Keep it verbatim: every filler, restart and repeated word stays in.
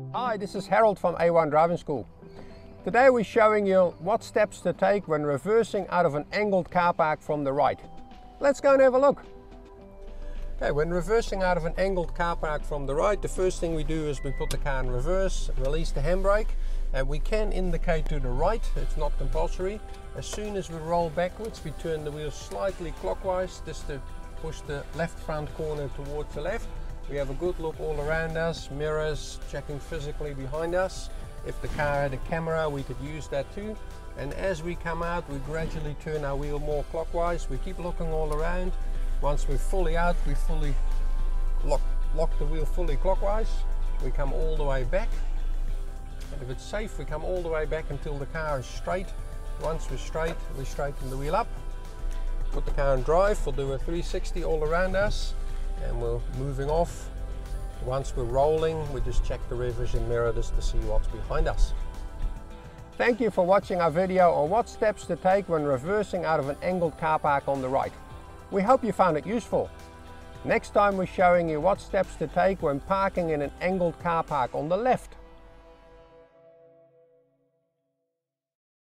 Hi, this is Harold from A one Driving School. Today we're showing you what steps to take when reversing out of an angled car park from the right. Let's go and have a look. Okay, when reversing out of an angled car park from the right, the first thing we do is we put the car in reverse, release the handbrake, and we can indicate to the right, it's not compulsory. As soon as we roll backwards, we turn the wheel slightly clockwise, just to push the left front corner towards the left. We have a good look all around us, mirrors, checking physically behind us. If the car had a camera, we could use that too. And as we come out, we gradually turn our wheel more clockwise. We keep looking all around. Once we're fully out, we fully lock, lock the wheel fully clockwise. We come all the way back. And if it's safe, we come all the way back until the car is straight. Once we're straight, we straighten the wheel up. Put the car in drive, we'll do a three sixty all around us. And we're moving off. Once we're rolling, we just check the rear vision mirror just to see what's behind us. Thank you for watching our video on what steps to take when reversing out of an angled car park on the right. We hope you found it useful. Next time we're showing you what steps to take when parking in an angled car park on the left.